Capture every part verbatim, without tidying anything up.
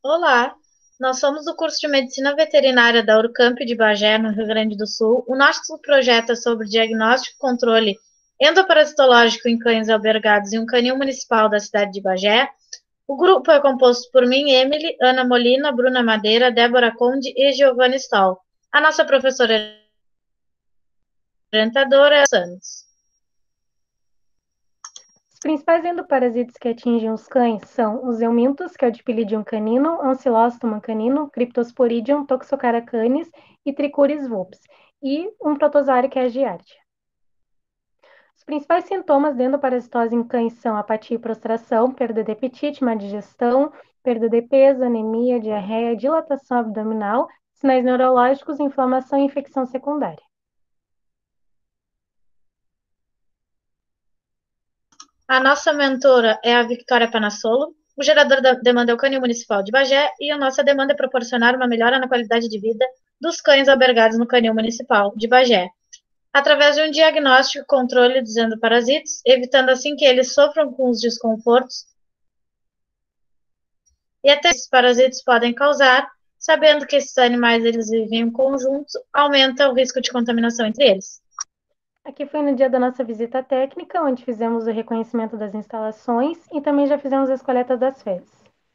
Olá, nós somos do curso de Medicina Veterinária da Urcamp de Bagé, no Rio Grande do Sul. O nosso projeto é sobre diagnóstico e controle endoparasitológico em cães albergados em um canil municipal da cidade de Bagé. O grupo é composto por mim, Emily, Ana Molina, Bruna Madeira, Débora Conde e Giovanna Stoll. A nossa professora orientadora é a Santos. Os principais endoparasitas que atingem os cães são os eumintos, que é o Dipylidium canino, Ancylostomum canino, Cryptosporidium, Toxocara canis e Trichuris vulpes, e um protozoário que é a Giardia. Os principais sintomas de endoparasitose em cães são apatia e prostração, perda de apetite, má digestão, perda de peso, anemia, diarreia, dilatação abdominal, sinais neurológicos, inflamação e infecção secundária. A nossa mentora é a Victoria Panassolo. O gerador da demanda é o Canil Municipal de Bagé e a nossa demanda é proporcionar uma melhora na qualidade de vida dos cães albergados no Canil Municipal de Bagé, através de um diagnóstico e controle dos endoparasitos, evitando assim que eles sofram com os desconfortos e até esses parasitos podem causar, sabendo que esses animais eles vivem em conjunto, aumenta o risco de contaminação entre eles. Aqui foi no dia da nossa visita técnica, onde fizemos o reconhecimento das instalações e também já fizemos as coletas das fezes.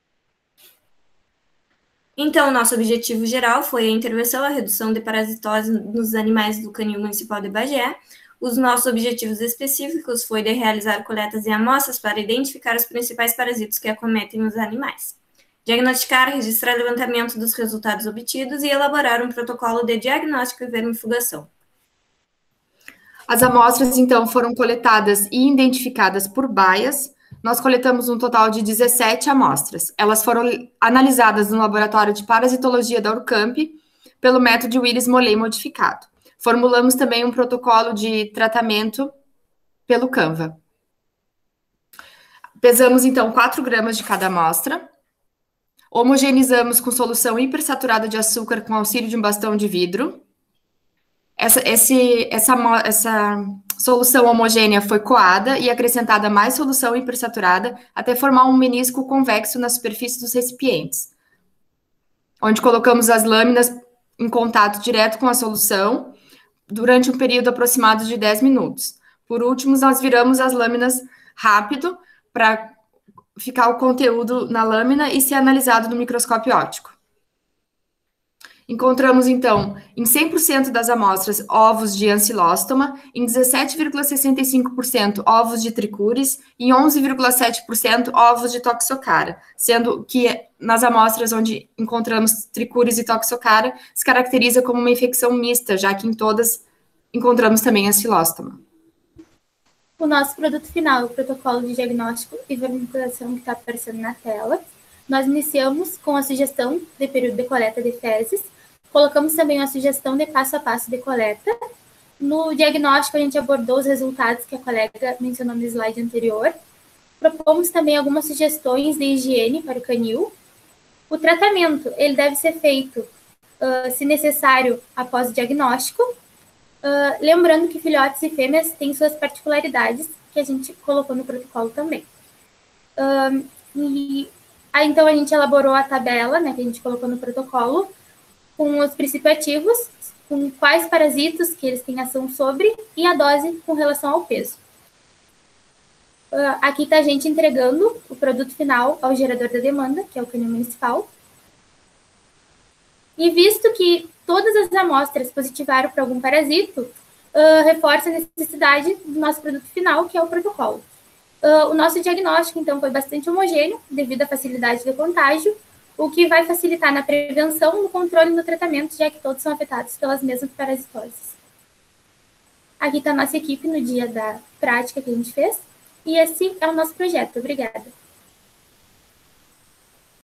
Então, nosso objetivo geral foi a intervenção, a redução de parasitose nos animais do Canil Municipal de Bagé. Os nossos objetivos específicos foi de realizar coletas de amostras para identificar os principais parasitos que acometem os animais, diagnosticar, registrar levantamento dos resultados obtidos e elaborar um protocolo de diagnóstico e vermifugação. As amostras, então, foram coletadas e identificadas por baias. Nós coletamos um total de dezessete amostras. Elas foram analisadas no laboratório de parasitologia da Urcamp pelo método Willis-Molay modificado. Formulamos também um protocolo de tratamento pelo Canva. Pesamos, então, quatro gramas de cada amostra. Homogeneizamos com solução hipersaturada de açúcar com auxílio de um bastão de vidro. Essa, esse, essa, essa solução homogênea foi coada e acrescentada mais solução hipersaturada até formar um menisco convexo na superfície dos recipientes, onde colocamos as lâminas em contato direto com a solução durante um período aproximado de dez minutos. Por último, nós viramos as lâminas rápido para ficar o conteúdo na lâmina e ser analisado no microscópio óptico. Encontramos, então, em cem por cento das amostras, ovos de Ancylostoma, em dezessete vírgula sessenta e cinco por cento ovos de Trichuris e em onze vírgula sete por cento ovos de Toxocara, sendo que nas amostras onde encontramos Trichuris e Toxocara, se caracteriza como uma infecção mista, já que em todas encontramos também Ancylostoma. O nosso produto final, o protocolo de diagnóstico e vermifugação que está aparecendo na tela. Nós iniciamos com a sugestão de período de coleta de fezes, colocamos também uma sugestão de passo a passo de coleta. No diagnóstico, a gente abordou os resultados que a colega mencionou no slide anterior. Propomos também algumas sugestões de higiene para o canil. O tratamento, ele deve ser feito, uh, se necessário, após o diagnóstico, uh, lembrando que filhotes e fêmeas têm suas particularidades, que a gente colocou no protocolo também. Uh, e Aí, então, a gente elaborou a tabela, né, que a gente colocou no protocolo, com os princípios ativos, com quais parasitos que eles têm ação sobre e a dose com relação ao peso. Uh, aqui está a gente entregando o produto final ao gerador da demanda, que é o Canil Municipal. E visto que todas as amostras positivaram para algum parasito, uh, reforça a necessidade do nosso produto final, que é o protocolo. Uh, o nosso diagnóstico, então, foi bastante homogêneo, devido à facilidade do contágio, o que vai facilitar na prevenção, no controle e no tratamento, já que todos são afetados pelas mesmas parasitoses. Aqui está a nossa equipe no dia da prática que a gente fez, e esse é o nosso projeto. Obrigada.